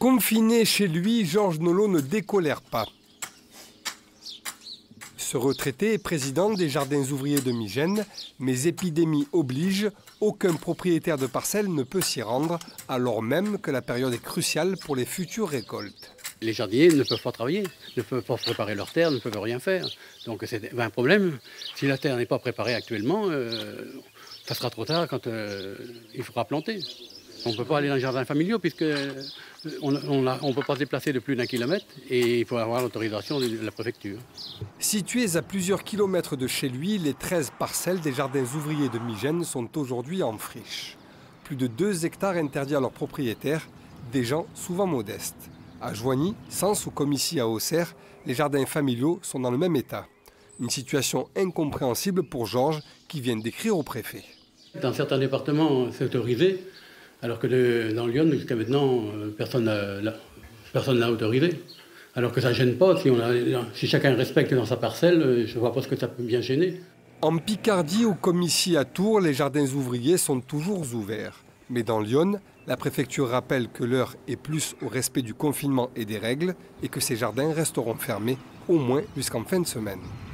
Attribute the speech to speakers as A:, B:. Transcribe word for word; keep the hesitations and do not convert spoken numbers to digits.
A: Confiné chez lui, Georges Nolot ne décolère pas. Ce retraité est président des Jardins ouvriers de Migène, mais épidémie oblige, aucun propriétaire de parcelle ne peut s'y rendre, alors même que la période est cruciale pour les futures récoltes.
B: Les jardiniers ne peuvent pas travailler, ne peuvent pas préparer leur terre, ne peuvent rien faire. Donc c'est un problème. Si la terre n'est pas préparée actuellement, euh, ça sera trop tard quand euh, il faudra planter. On ne peut pas aller dans les jardins familiaux puisqu'on ne peut pas se déplacer de plus d'un kilomètre et il faut avoir l'autorisation de la préfecture.
A: Situés à plusieurs kilomètres de chez lui, les treize parcelles des Jardins ouvriers de Migène sont aujourd'hui en friche. Plus de deux hectares interdits à leurs propriétaires, des gens souvent modestes. À Joigny, Sens ou comme ici à Auxerre, les jardins familiaux sont dans le même état. Une situation incompréhensible pour Georges qui vient d'écrire au préfet.
B: Dans certains départements, c'est autorisé. Alors que de, dans Lyon, jusqu'à maintenant, personne n'a autorisé. Alors que ça ne gêne pas, si, on a, si chacun respecte dans sa parcelle, je ne vois pas ce que ça peut bien gêner.
A: En Picardie ou comme ici à Tours, les jardins ouvriers sont toujours ouverts. Mais dans Lyon, la préfecture rappelle que l'heure est plus au respect du confinement et des règles et que ces jardins resteront fermés au moins jusqu'en fin de semaine.